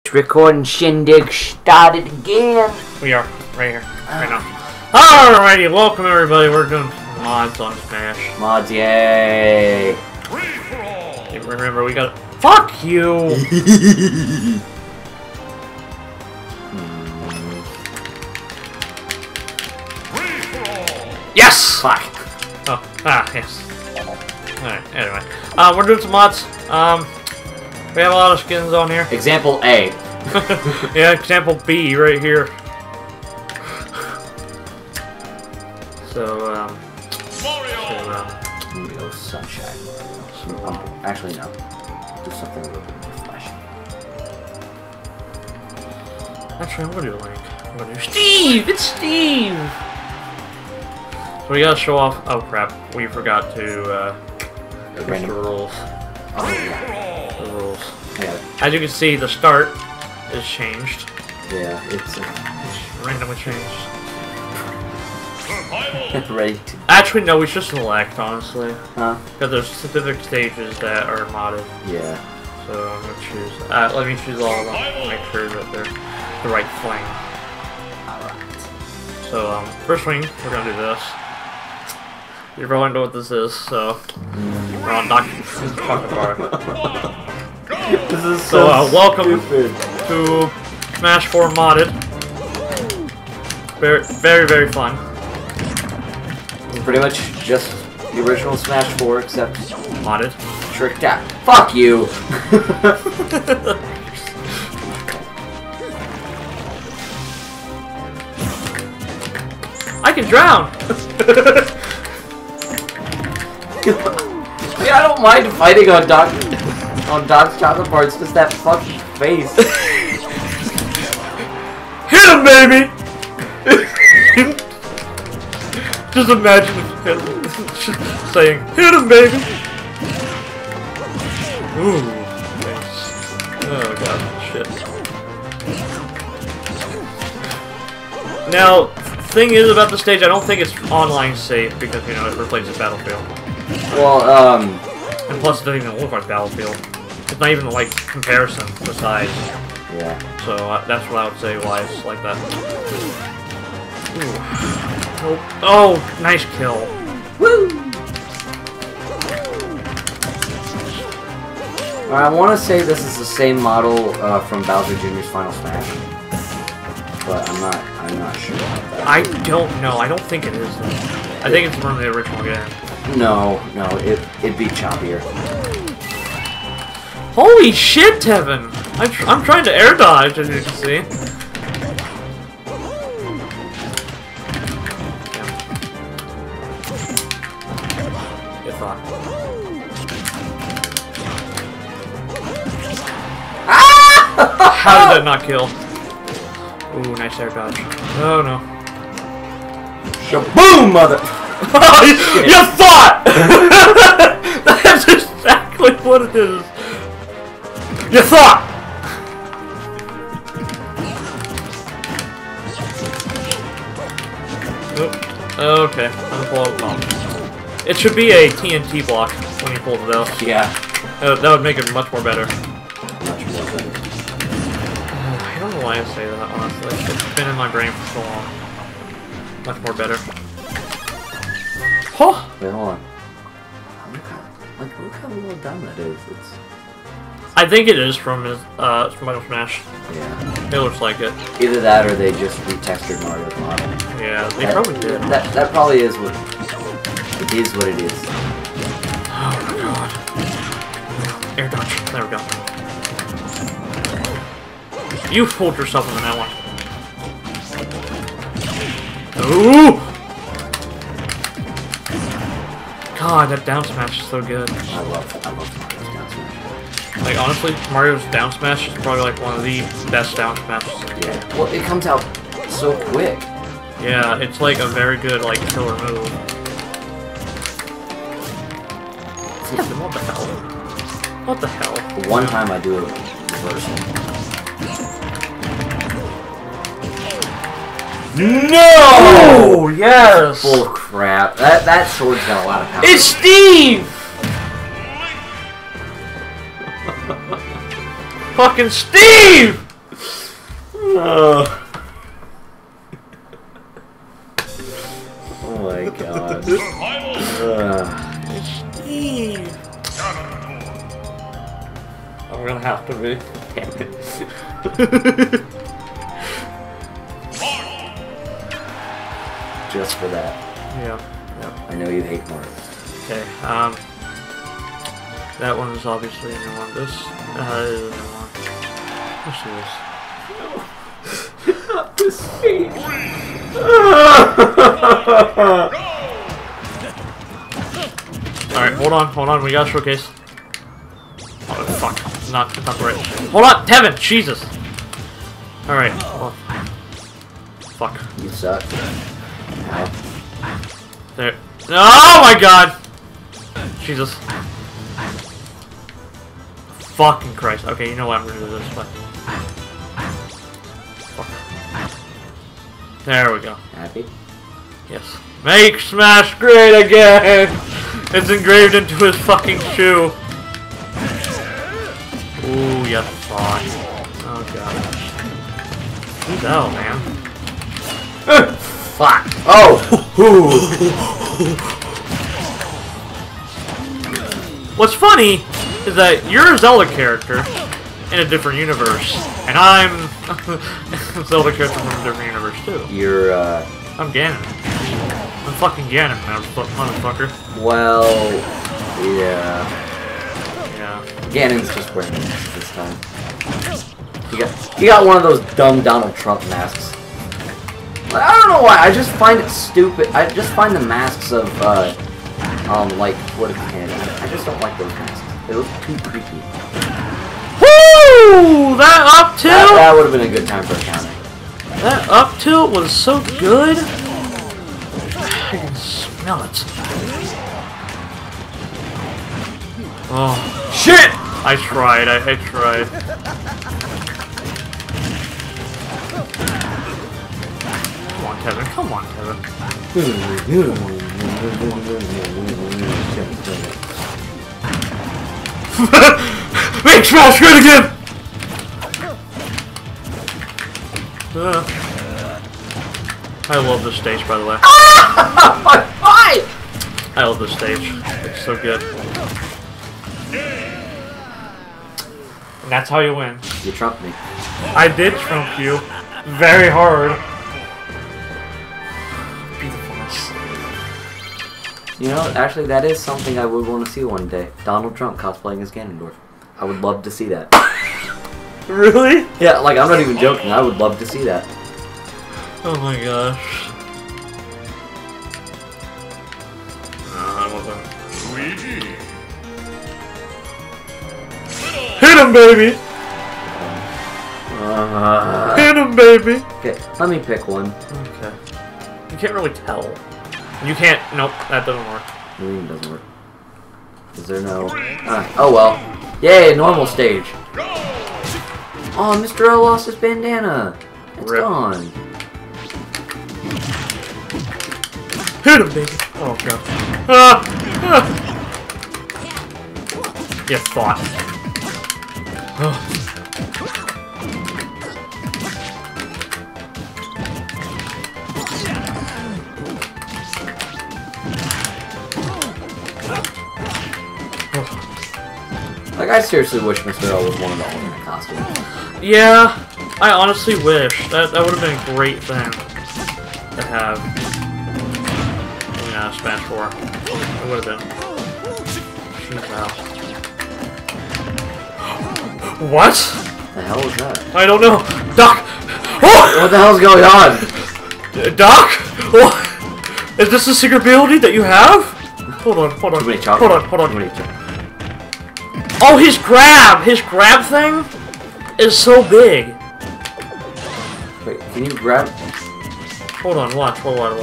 Recording shindig started again. We are right here, right now. Alrighty, welcome everybody. We're doing mods on Smash. Mods, yay! Hey, remember, we got. Fuck you! Yes! Fuck! Oh, yes. Alright, anyway. We're doing some mods. We have a lot of skins on here. Example A. Yeah, example B right here. So, Mario Sunshine. Actually, no. Do something a little bit more flashy. Actually, I'm gonna do Link. I'm gonna do Steve! It's Steve! So we gotta show off. Oh crap, we forgot to, the rules. Oh, yeah. The rules. Yeah. As you can see, the start is changed. Yeah, it's Randomly changed. ready to... Actually, no, we should select, honestly. Huh? Because there's specific stages that are modded. Yeah. So I'm gonna choose. Let me choose all of them. Make sure that they're the right thing. Alright. So, first thing, we're gonna do this. You probably know what this is, so... We're on Dr. Chocolate Bar. This is So, welcome stupid. to Smash 4 Modded. Very, very, very fun. Pretty much just the original Smash 4, except... Modded. Tricked out. Fuck you! I can drown! I mean, I don't mind fighting on Doc's chocolate bar, it's just that fucking face. Hit him, baby! Just imagine him saying, hit him, baby! Ooh, thanks. Oh god, shit. Now, thing is about the stage, I don't think it's online safe because, you know, it replaces Battlefield. Well, And plus, it doesn't even look like Battlefield. It's not even, like, comparison to size. yeah. So, that's what I would say why it's like that. Ooh. Oh, nice kill. Woo! I want to say this is the same model from Bowser Jr.'s Final Smash, but I'm not sure about that. I don't know. I don't think it is, though. I think it's from the original game. No, it'd be choppier. Holy shit, Tevin! I'm trying to air dodge, as you can see. Get thought. How did that not kill? Ooh, nice air dodge. Oh no. Shaboom, mother! You thought! That's exactly what it is. You thought! Oh, okay. I'm gonna pull out the bomb. It should be a TNT block when you pull it out. Yeah. That would make it much more better. Much more better. I don't know why I say that, honestly. It's been in my brain for so long. Much more better. Huh! Wait, hold on. Look how well done that is. I think it is from his, Final Smash. Yeah. It looks like it. Either that or they just retextured Mario's model. Yeah, they probably did. That probably is what it is. What it is. Oh my god. Air dodge. There we go. You fooled yourself in that one. Ooh! God, that down smash is so good. I love Mario's down smash. Like, honestly, Mario's down smash is probably like one of the best down smashes. Yeah. Well, it comes out so quick. Yeah, it's like a very good, like, killer move. What the hell? What the hell? One time I do a reversal. No! Oh, yes! Bull crap. That sword's got a lot of power. It's Steve! Fucking Steve! Just for that. Yeah. I know you hate Mark. Okay, that one is obviously a new one. This is a new one. Let's do this. Not this speech. Alright, hold on, we gotta showcase. Oh, fuck. It's not the right. Hold on, Tevin! Jesus! Alright, hold on. Fuck. You suck. Ow. There. Oh my god! Jesus. Fucking Christ. Okay, you know what? I'm gonna do this way. Fuck. There we go. Happy? Yes. Make Smash great again! It's engraved into his fucking shoe. Ooh, you thought. Oh god. Who's out, man? Fuck! Oh! What's funny is that you're a Zelda character in a different universe, and I'm a Zelda character from a different universe too. You're, I'm Ganon. I'm fucking Ganon, motherfucker. well, yeah. Yeah. Ganon's just wearing masks this time. He got one of those dumb Donald Trump masks. Like, I don't know why, I just find it stupid. I just find the masks of, like, what is it? I just don't like those masks. They look too creepy. Woo! That up tilt! That would have been a good time for a counter. That up tilt was so good. I can smell it. Oh. Shit! I tried, I tried. Come on, Tevin. Come on, Tevin. Make Smash good again! I love this stage, by the way. Why? I love this stage. It's so good. And that's how you win. You trumped me. I did trump you. Very hard. Beautifulness. You know, actually, that is something I would want to see one day. Donald Trump cosplaying as Ganondorf. I would love to see that. Really? Yeah, like, I'm not even joking. I would love to see that. Oh my gosh. I wasn't. Luigi. Hit him, baby! Hit him, baby! Okay, let me pick one. Okay. You can't really tell. You can't. Nope, that doesn't work. It even doesn't work. Is there no... oh well. Yay, normal stage. Oh, Mr. L lost his bandana. It's Rip. gone. Hit him, baby! Oh god. Ah! Ah! You thought. Oh. Like, I seriously wish Mr. L was one of the alternate costumes. Yeah, I honestly wish. That would have been a great thing to have. Yeah, Smash 4. It would have been. Jeez, wow. What? The hell was that? I don't know. Doc! Oh! What the hell's going on? Doc? What? Is this a secret ability that you have? Hold on, hold on. Too many chocolate. Hold on. Too many chocolate. Oh, his grab! His grab thing is so big. Wait, can you grab? Hold on, watch.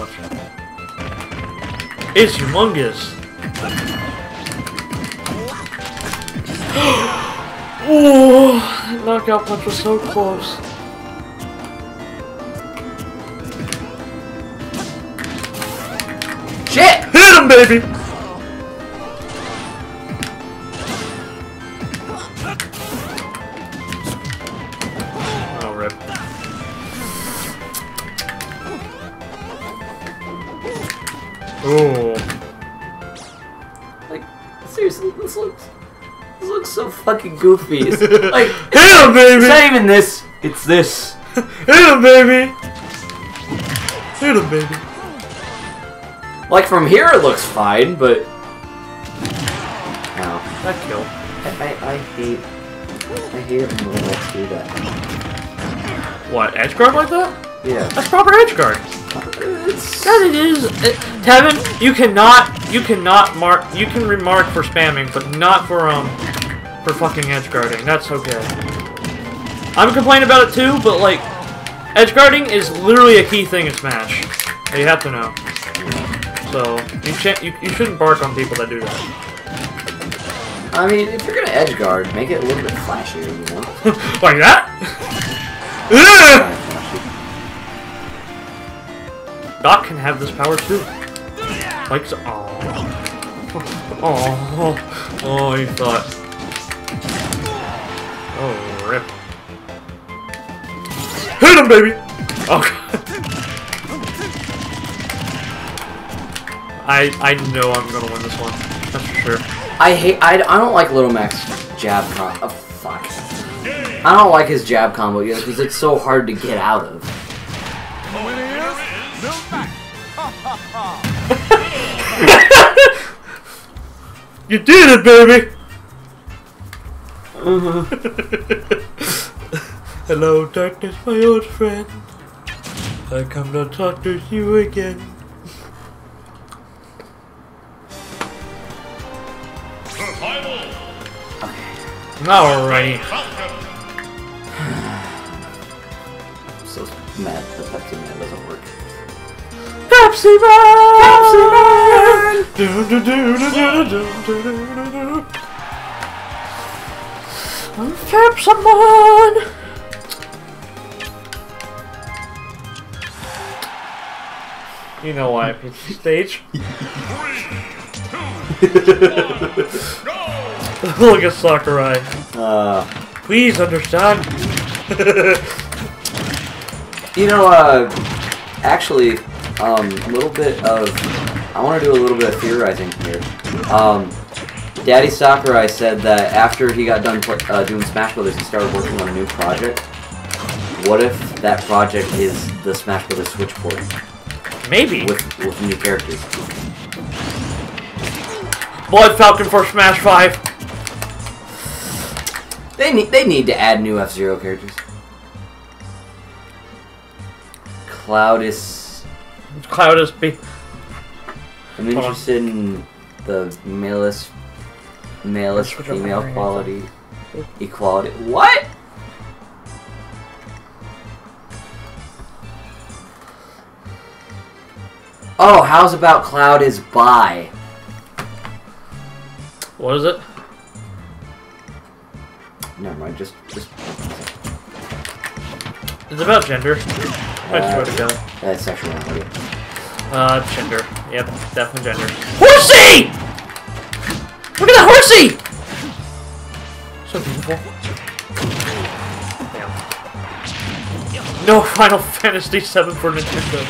It's humongous. Oh, that knockout punch was so close. Shit! Hit him, baby! Oh, rip. Oh. Like, seriously, this looks so fucking goofy. It's like, hit him, baby! It's not even this. It's this. Hit him, baby! Hit him, baby. Like from here it looks fine, but no. That killed. I hate it when little X do that. What, edge guard like that? Yeah. That's proper edge guard. That it is. Tevin, you cannot mark. You can remark for spamming, but not for fucking edge guarding. That's okay. I'm complaining about it too, but like, edge guarding is literally a key thing in Smash. You have to know. So you shouldn't bark on people that do that. I mean, if you're gonna edge guard, make it a little bit flashier, you know? Like that? Doc can have this power too. Like so. Oh, he thought. Oh, rip. Hit him, baby! Oh. I know I'm gonna win this one. That's for sure. I don't like Little Mac's jab combo. Oh, fuck. I don't like his jab combo either because it's so hard to get out of. You did it, baby! Hello, darkness, my old friend. I come to talk to you again. Alrighty. I'm so mad the Pepsi Man doesn't work. Pepsi Man! Pepsi Man! Pepsi Man! You know why I picked the stage. Look at Sakurai. Please understand. You know, actually, a little bit of... I want to do a little bit of theorizing here. Daddy Sakurai said that after he got done doing Smash Brothers, he started working on a new project. What if that project is the Smash Brothers Switch port? Maybe. With new characters. Blood Falcon for Smash 5. They need to add new F-Zero characters. Cloudus B. I'm interested in the male-less female equality. What? Oh, how's about Cloud is bi? What is it? Never mind, just... It's about gender. I swear to God. That's sexuality. Gender. Yep, definitely gender. Horsey! Look at that horsey! So beautiful. Damn. No Final Fantasy VII for Nintendo.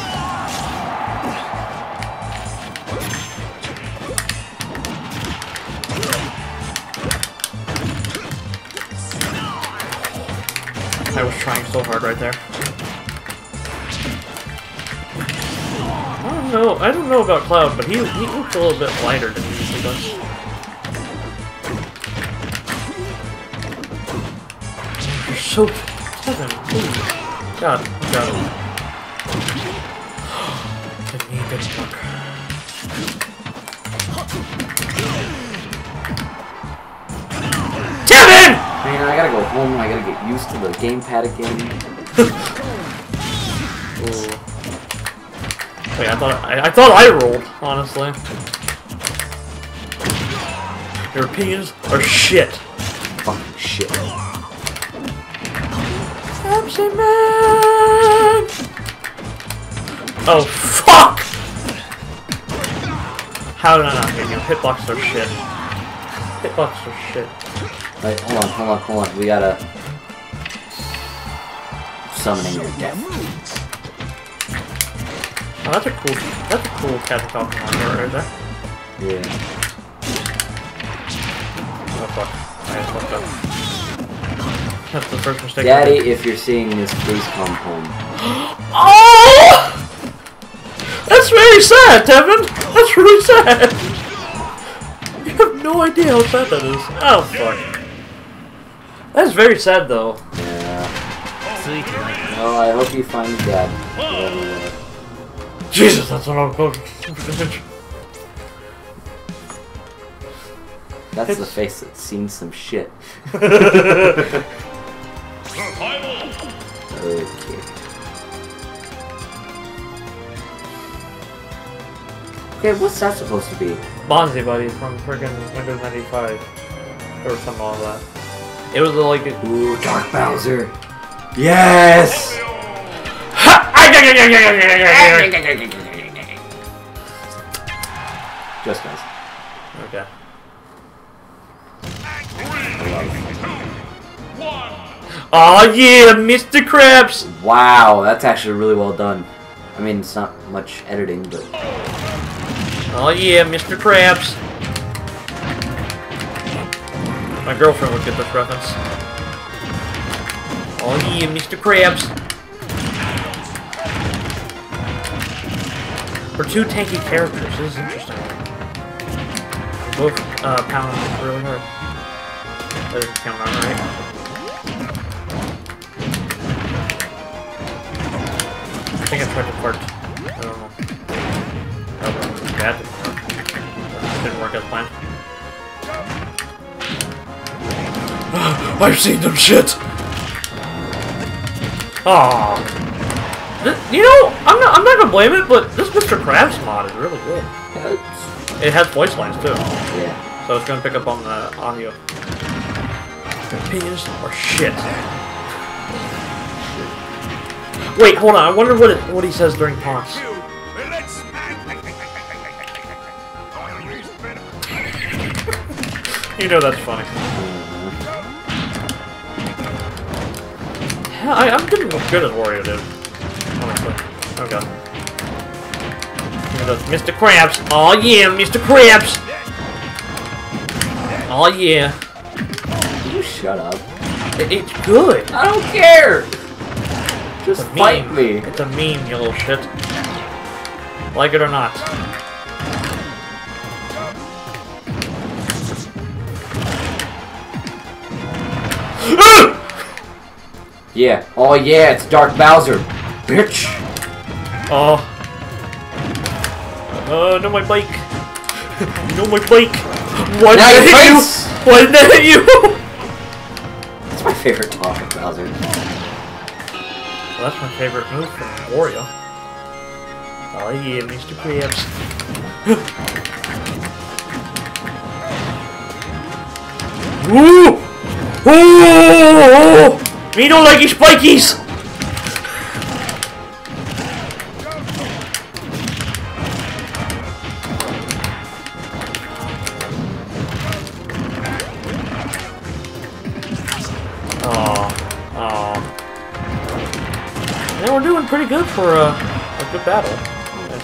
I was trying so hard right there. I don't know about Cloud, but he looks a little bit lighter than he usually does. You're so Tevin, please. God. The knee didn't work. Tevin! Man, I gotta go home. I gotta get used to the gamepad again. Ooh. Wait, I thought I rolled, honestly. Your opinions are shit. Fucking shit. Pepsi Man! Oh, fuck! How did I not hit you? Hitboxes are shit. Hitboxes are shit. Wait, hold on. We gotta... Summoning your death. Oh, that's a cool catapult right there. Yeah. Oh, fuck. I fucked up. That's the first mistake. Daddy, if you're seeing this, please come home. Oh! That's very sad, Tevin! That's really sad! You have no idea how sad that is. Oh, fuck. That's very sad, though. Yeah. Well, I hope you find Dad. Jesus, that's what I'm going. That's the face that's seen some shit. Okay. Okay, what's that supposed to be? Bonzi Buddy from friggin' Windows 95. Or something like that. It was like a... Ooh, Dark Bowser! Yes! Just guys. Okay. Oh yeah, Mr. Krabs! Wow, that's actually really well done. I mean, it's not much editing, but... Oh yeah, Mr. Krabs! My girlfriend would get this reference. Oh yeah, Mr. Krabs! For two tanky characters, this is interesting. Both pound really hard. That doesn't count on, right? I think I tried to fart. I don't know. That didn't work. It didn't work as planned. I've seen them shit! Aww. You know, I'm not gonna blame it, but this Mr. Krabs mod is really good. It has voice lines too. Yeah. So it's gonna pick up on the audio. Opinions are shit. Wait, hold on. I wonder what he says during taunts. You know that's funny. Yeah, I'm getting good at Wario, dude. Honestly. Okay. Mr. Krabs. Oh yeah, Mr. Krabs. Oh yeah. You shut up. It's good. I don't care. Just fight me. It's a meme, you little shit. Like it or not. Yeah. Oh yeah, it's Dark Bowser. Bitch. Oh. No, my bike. No, my bike. Why did that hit you? Why did that hit you? That's my favorite Dark Bowser. Well, that's my favorite move from Wario. Oh yeah, Mr. Krabs. Woo! Oh! Me don't like your spikies! Yeah, we're doing pretty good for a good battle, I'd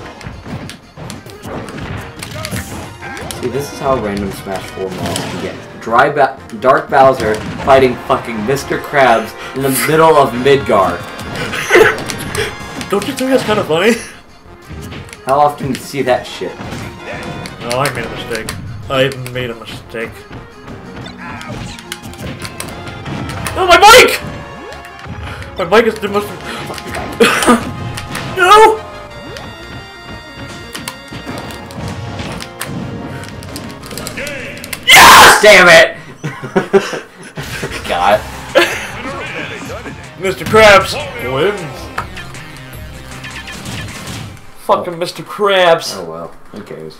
say. See, this is how random Smash 4 mobs can get. Dark Bowser fighting fucking Mr. Krabs in the middle of Midgar. Don't you think that's kind of funny? How often do you see that shit? Oh, I made a mistake. I made a mistake. Oh, my bike! My bike is the most... No! Yes! Damn it! God. Mr. Krabs wins. Fucking Mr. Krabs. Oh well, who cares?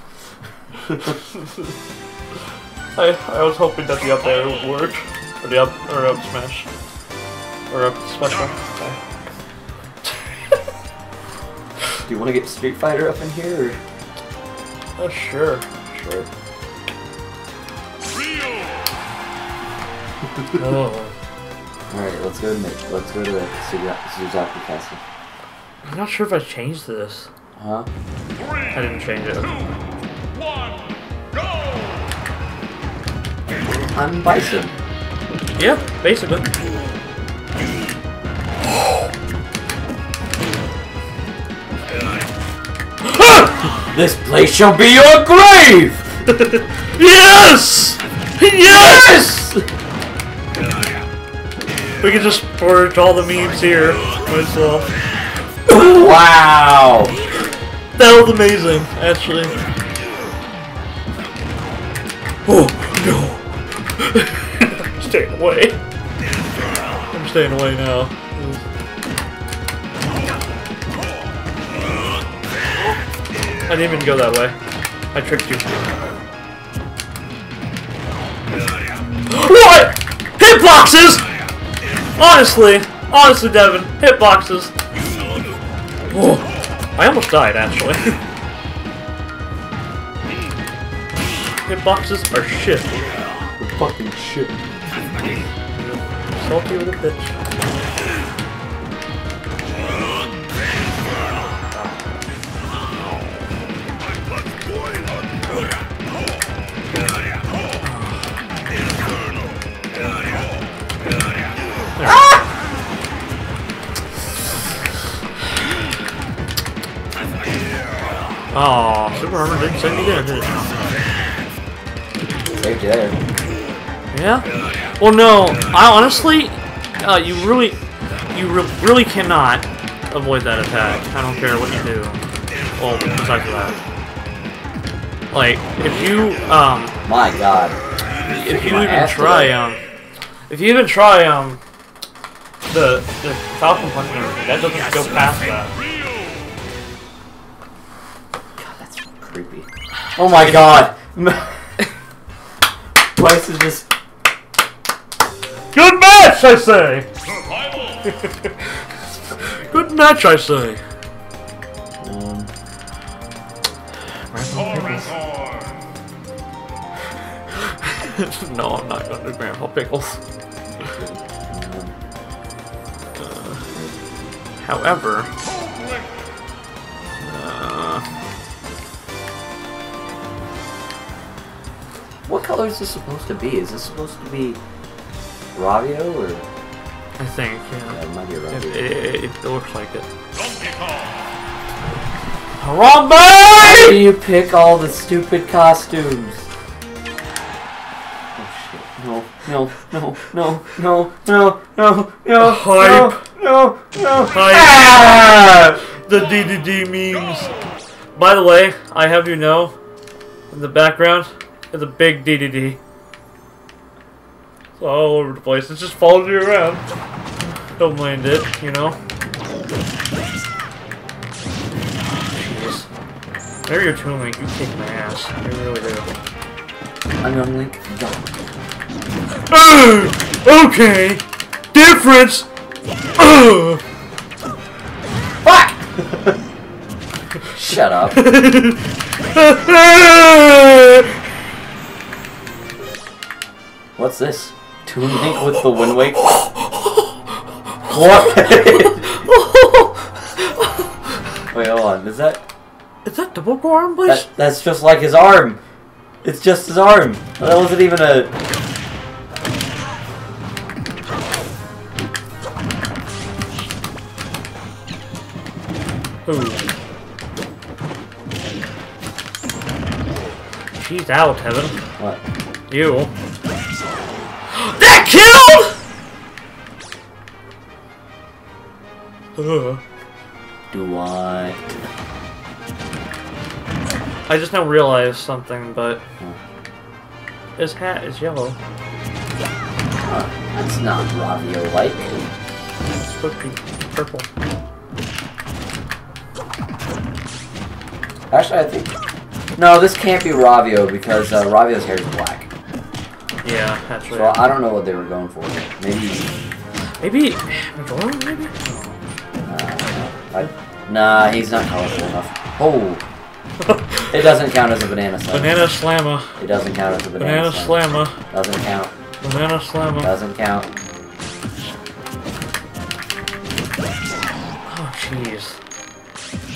I was hoping that the up air would work. Or the up smash. Or up special. Do you want to get Street Fighter up in here? Or? Sure. Sure. Oh. Alright, let's go to the Suzaku Castle. I'm not sure if I changed this. Huh? I didn't change it. 2, 1, go! I'm Bison. Yeah, basically. This place shall be your grave! Yes! Yes! We can just forge all the memes here. Might as well. Wow! That was amazing, actually. Oh, no. I'm staying away. I'm staying away now. I didn't even go that way. I tricked you. What? Hitboxes! Honestly, Devin, hitboxes. Oh, I almost died, actually. Hitboxes are shit. They're fucking shit. Salty little bitch. Oh, Super Armor didn't save me there, did it? Saved you there. Yeah? Well, no. I honestly, you really cannot avoid that attack. I don't care what you do. Well, besides that. Like, if you, My god. if you even try, the Falcon Punch and everything, that doesn't go past that. Creepy. Oh my god! Bryce is just... Good match, I say! Good match, I say! No, I'm not going to Grandpa Pickles. However... What color is this supposed to be? Is this supposed to be Ravio or? I think, yeah. Yeah, it might be Ravio. It looks like it. Harambe! Why do you pick all the stupid costumes? Oh shit. No, no, no, no, no, no, no, no, Hype. no, no, Hype. Ah! The DDD memes. By the way, I have you know, in the background, there's a big DDD. It's all over the place. It just follows you around. Don't mind it, you know. Jeez. There you're Toon Link. You kick my ass. You really do. I'm Young Link. Okay. Difference. Fuck! Shut up. What's this? Toon Link with the Wind Waker? What? Wait, hold on. Is that double arm, please? that's just like his arm. It's just his arm. That wasn't even a... Ooh. She's out, Tevin. What? You. That killed! Do what? I just now realized something, but his hat is yellow. That's not Ravio-like. It's supposed to be purple. Actually, I think... No, this can't be Ravio because Ravio's hair is black. Yeah, that's right. So I don't know what they were going for. Maybe... Majoran, maybe? Nah, he's not colorful enough. Oh! It doesn't count as a banana slammer. Banana slammer. It doesn't count as a banana slammer. Doesn't count. Banana slammer. Doesn't count. Oh, jeez.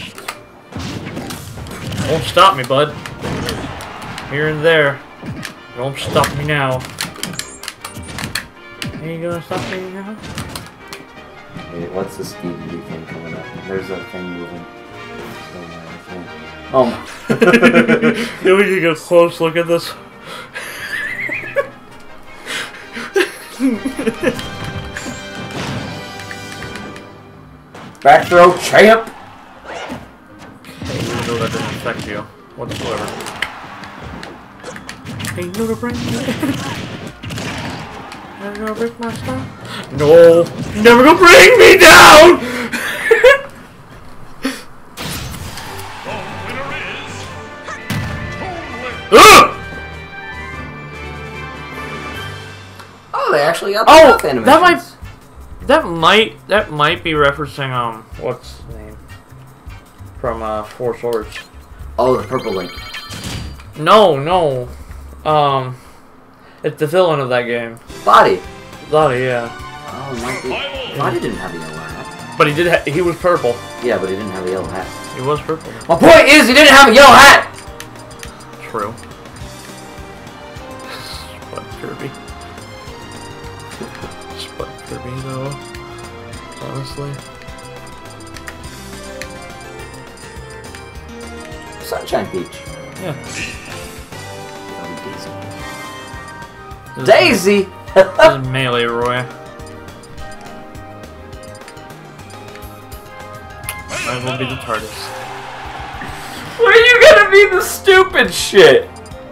Won't stop me, bud. Here and there. Don't stop me now. Ain't gonna stop me now. Wait, what's the speed thing coming up? There's a thing moving. Oh my. Then we can get a close look at this. Back throw champ! Hey, you know that didn't affect you whatsoever. Hey, you gonna bring me down? Never gonna break my style? No! Never gonna bring me down! Oh, they actually got the mouth animations. That might be referencing what's his name from Four Swords. Oh, the purple link. No. It's the villain of that game. Body. Lottie, yeah. Oh, it might be. Body didn't have a yellow hat. But he did. He was purple. Yeah, but he didn't have a yellow hat. He was purple. My point is, he didn't have a yellow hat. True. Spud Kirby. Spud Kirby, though. Honestly. Sunshine Peach. Yeah. Daisy! This is Melee Roy. Might as well be the TARDIS. Why are you gonna be the stupid shit?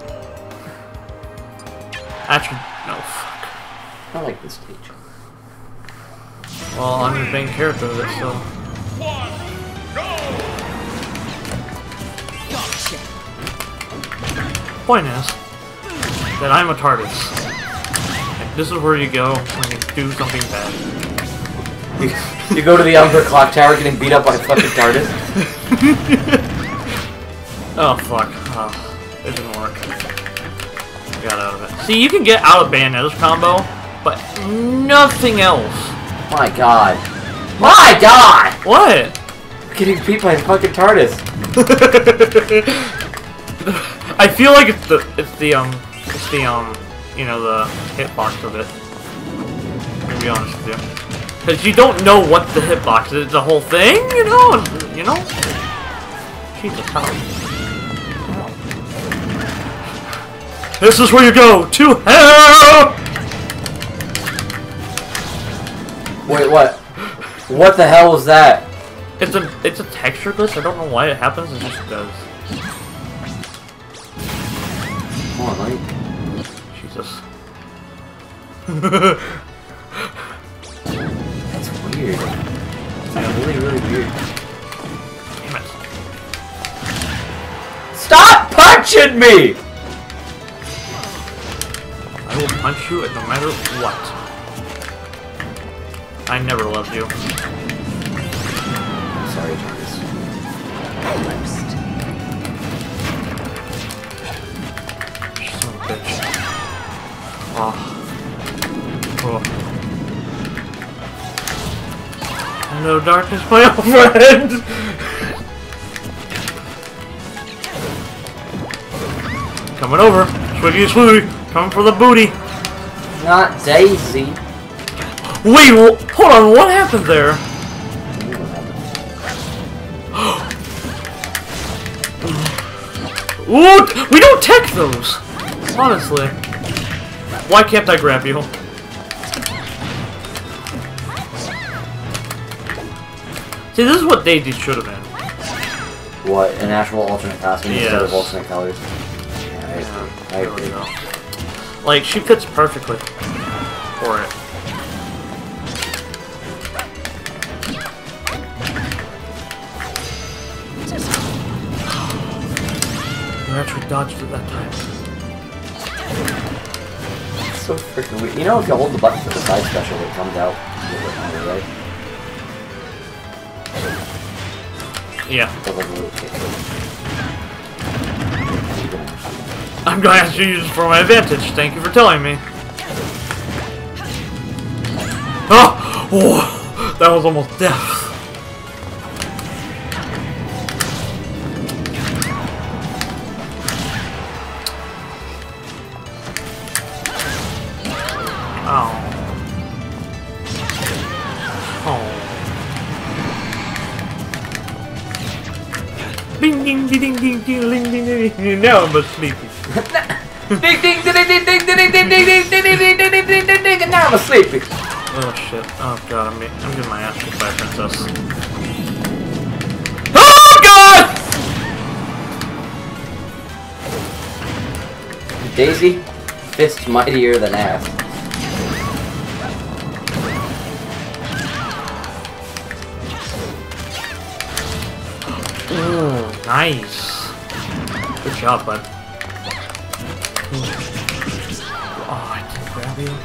Actually, no, fuck. I like this stage. Well, I'm the main character of it, so... Point is that I'm a TARDIS. And this is where you go when you do something bad. You go to the Umbra Clock Tower getting beat up by a fucking TARDIS? Oh, fuck. Oh, it didn't work. I got out of it. See, you can get out of Bayonetta's combo, but nothing else. My god. My god! What? Getting beat by a fucking TARDIS. I feel like it's the you know, the hitbox of it. To be honest with you. Because you don't know what the hitbox is, the whole thing, you know? Jesus, how? This is where you go, to hell! Wait, what? What the hell was that? It's a texture glitch, I don't know why it happens, it just does. Come on, buddy. Jesus. That's weird. It's really, really weird. Damn it. Stop punching me! I will punch you no matter what. I never loved you. I'm sorry, TARDIS. Son of a bitch. Oh. Oh. Hello, darkness, my old friend! Coming over. Swiggy swiggy. Coming for the booty. Not Daisy. Wait, hold on, what happened there? Ooh, we don't tech those! Honestly. Why can't I grab you? See, this is what Daisy should have been. What, an actual alternate costume instead of Yes. alternate colors? Yeah, I agree. Like, she fits perfectly for it. You actually dodged it that time. It's so freaking weird. You know, if you hold the button for the side special, it comes out a little bit longer, right? Yeah. It does like a little kick. I'm going to have to use it for my advantage. Thank you for telling me. Oh! Oh! That was almost death. Ding ding ding ding ding ding ding ding ding. Now I'm sleepy. Ding ding ding ding ding ding ding ding ding ding ding ding ding ding ding ding, and now I'm sleepy. Oh shit! Oh god, I'm getting my ass kicked by a princess. Oh god! Daisy, fists mightier than ass. Ooh, nice. Good job, bud. Oh, I didn't grab you.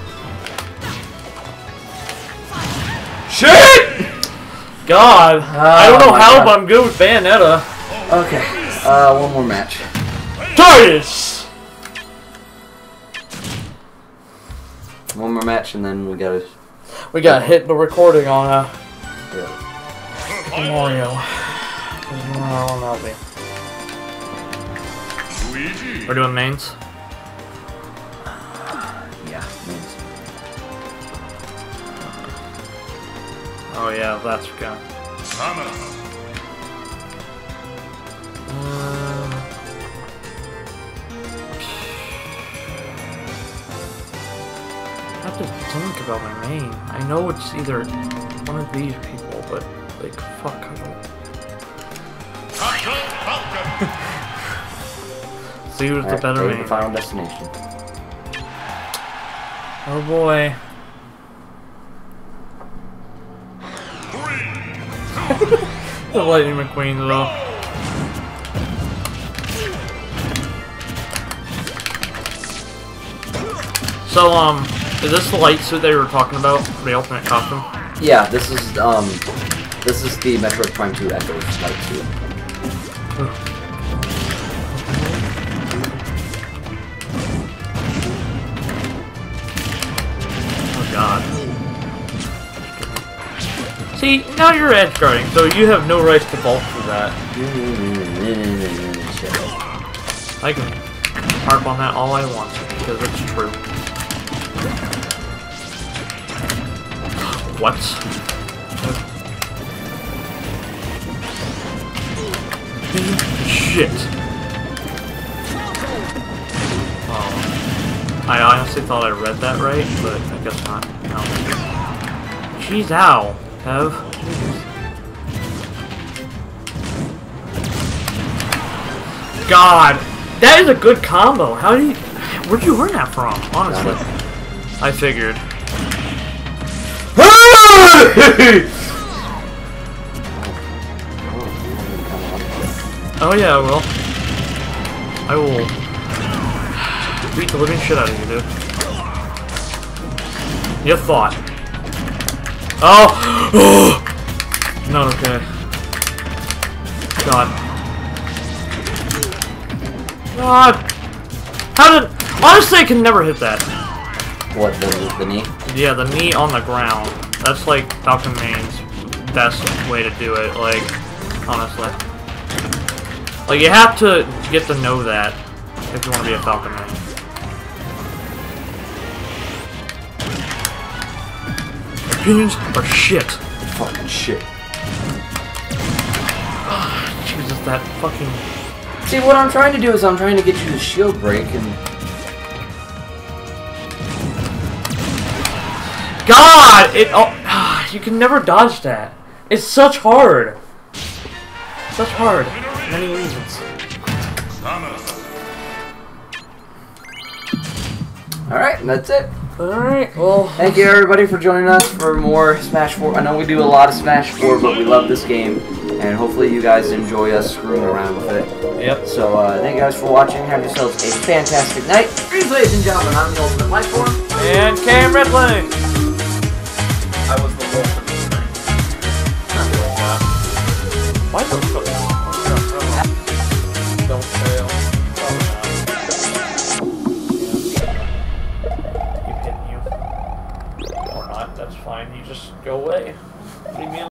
Shit! God, I don't know how, but I'm good with Bayonetta. Okay, one more match. Titus! One more match, and then we gotta... We got hit the recording on Yeah. Mario. We're doing mains. Yeah, means. Oh yeah, that's good. I have to think about my main. I know it's either one of these people, but like, fuck, I don't. See who's the better main. The final destination. Oh boy. The Lightning McQueen though. So is this the light suit they were talking about? The ultimate costume? Yeah, this is the Metroid Prime 2 Echo's light suit. Oh god. See, now you're edge guarding, so you have no right to bulk for that. I can harp on that all I want, because it's true. What? Shit. Oh. I honestly thought I read that right, but I guess not. No. Jeez, ow. Kev. God! That is a good combo. How do you... Where'd you learn that from, honestly? I figured. Oh yeah, I will. I will beat the living shit out of you, dude. You thought. Oh! Not okay. God. God! How did... Honestly, I can never hit that. What, the knee? Yeah, the knee on the ground. That's like Falcon Main's best way to do it, like, honestly. Like, you have to get to know that if you want to be a Falcon Main. Opinions are shit. Fucking shit. Jesus, that fucking... See, what I'm trying to do is I'm trying to get you to shield break and... God! It... Oh, you can never dodge that. It's such hard. Such hard. Many reasons. Alright, that's it. Alright, well... Thank you everybody for joining us for more Smash 4. I know we do a lot of Smash 4, but we love this game. And hopefully you guys enjoy us screwing around with it. Yep. So, thank you guys for watching. Have yourselves a fantastic night. Greetings, ladies and gentlemen. I'm the Ultimate Platform. And Cam Redling! I was the wolf. Why is it...